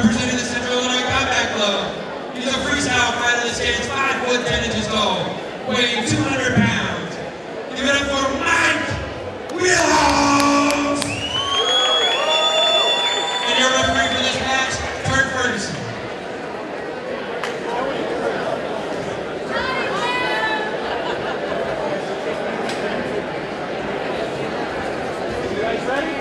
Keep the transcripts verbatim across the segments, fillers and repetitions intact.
Representing the Central Illinois Combat Club, he's a freestyle fighter that stands five foot ten inches tall, weighing two hundred pounds. Give it up for Mike Wheelhouse! And your referee for this match, Kurt Ferguson. You guys ready?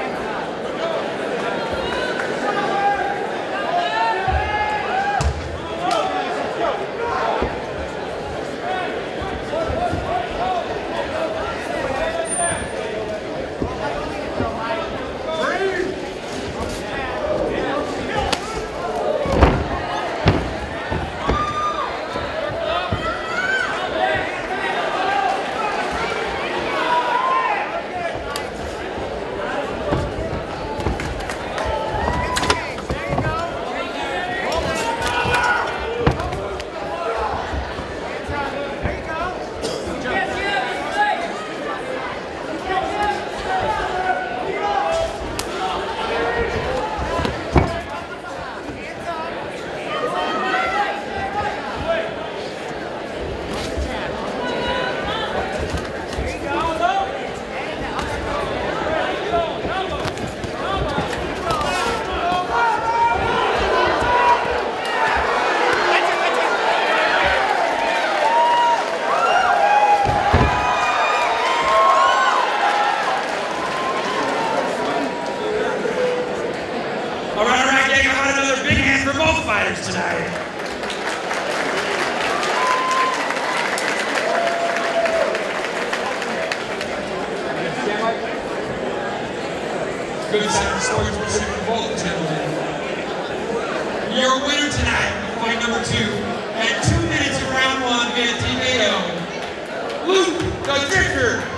Fighters tonight. Good side of stories for Super Bowl, gentlemen. Your winner tonight, fight number two, at two minutes of round one via T K O, Luke the Drifter.